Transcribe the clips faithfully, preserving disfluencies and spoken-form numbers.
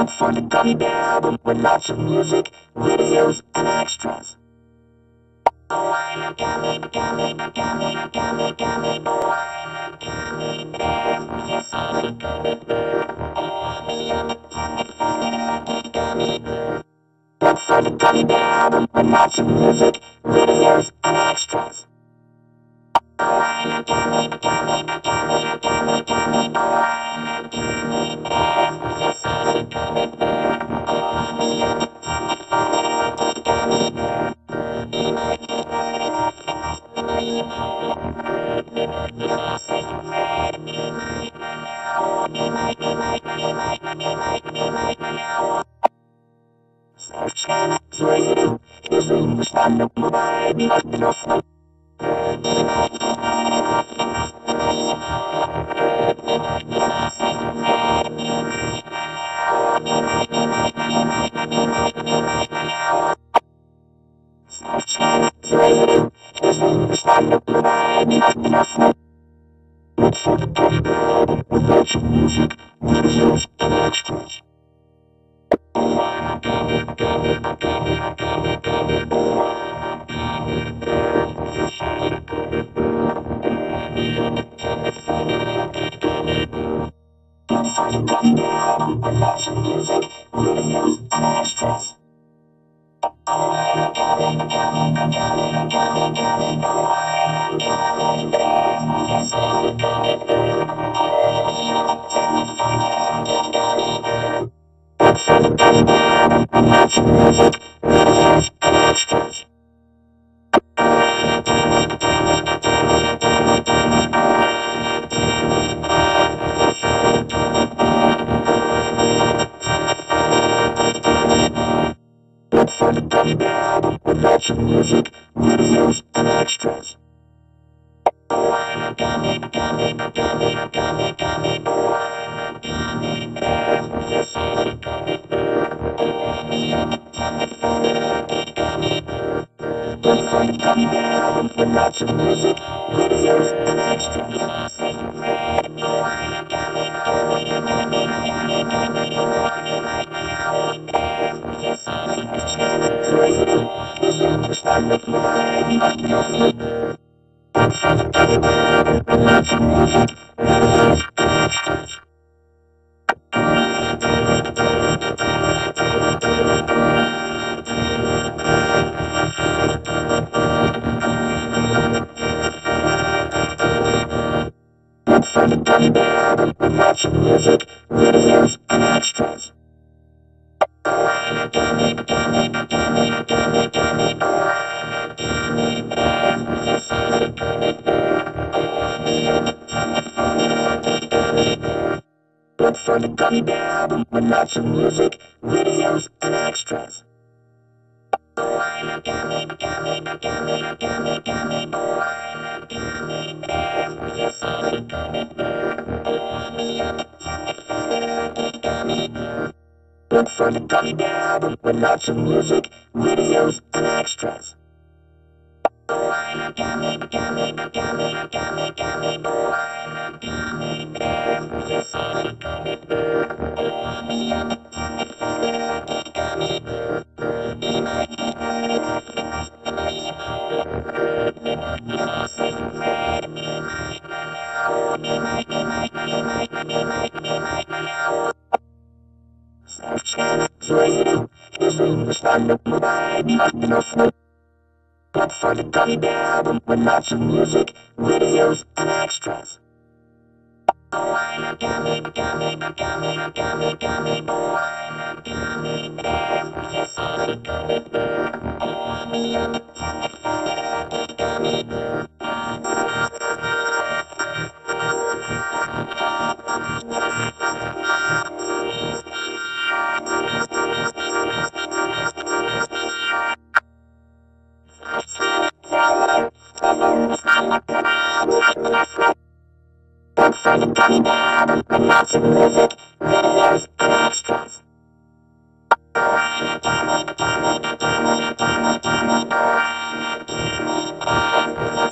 Look for the Gummy Bear album with lots of music, videos, and extras. Oh, I'm a gummy, gummy, gummy, gummy, gummy boy. I'm a gummy bear. Yes, I'm a gummy bear. Oh, I'm a gummy, gummy, gummy bear. Look for the Gummy Bear album with lots of music, videos, and extras. Oh, I'm a gummy, gummy, gummy, gummy, gummy boy. I'm a gummy bear. Yes, I'm a gummy bear. Oh, I'm a gummy, gummy bear. You might be better you might be mad, you might, you might, you might, you might, you might, you might, you might, now. Search and read is in the stand up mobile, be like the flow. Search and read is in the stand up mobile, be like the flow. Look for the Gummy Bear album with lots of music, videos, and extras. Oh, I'm a gummy, gummy, gummy, gummy, gummy boy. I'm a gummy bear. Yes, I'm a gummy bear. I'm a gummy, gummy, gummy bear. Look for the Gummy Bear album with lots of music, videos, and extras. Oh, I'm a gummy, gummy, gummy, gummy, gummy boy. I'm a gummy bear. Yes, I'm a gummy bear. I'm a gummy, gummy bear. Look for the Gummy Bear album with lots of music, videos, and extras. Look for the Gummy Bear album with lots of music, videos, and extras. Oh, I'm a gummy, gummy, gummy, gummy, gummy boy. I'm a gummy bear. Yes, I'm a gummy bear. Oh, I'm a gummy, gummy, gummy bear. Look for the Gummy Bear album with lots of music, videos, and extras. Oh, I'm a gummy, gummy, gummy, gummy, gummy boy. Yes, I'm a gummy. Is in the stand up mobile, like the flow. Look for the Gummy Bear album with lots of music, videos, and extras. Look for the Gummy Bear album with lots of music, videos, and extras. Oh, I'm a gummy, gummy, gummy, gummy, gummy boy. I'm a gummy bear. Yes, I'm a gummy bear. Oh, I'm a gummy, gummy bear. Look for the Gummy Bear album with lots of music, videos, and extras. Oh, I'm a gummy, gummy, gummy, gummy, gummy boy. I'm a gummy bear. Yes, I'm a gummy bear. Oh, I'm a gummy, gummy bear. Look for the Gummy Bear album with lots of music, videos, and extras. Oh, I'm a gummy, gummy, gummy, gummy, gummy boy. I'm a gummy bear. Yes, I'm a gummy bear. Oh, I'm a gummy, gummy bear. You might be better you might, you might, you might, you might, you might, you might, you might, you might, now. Search and read is in the stand up mobile, be like the flow. Look for the Gummy Bear album with lots of music, videos, and extras. Oh, I'm a gummy, gummy, gummy, gummy, gummy boy. I'm a gummy bear. Yes, I'm a gummy bear. Oh, I'm a gummy, gummy bear. Look for the Gummy Bear album with lots of music, videos, and extras. Oh, I'm a gummy, gummy, gummy, gummy, gummy boy. I'm a gummy bear.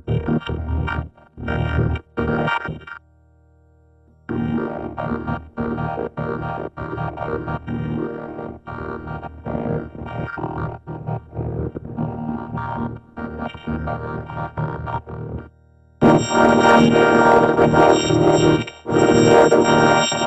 Music, video,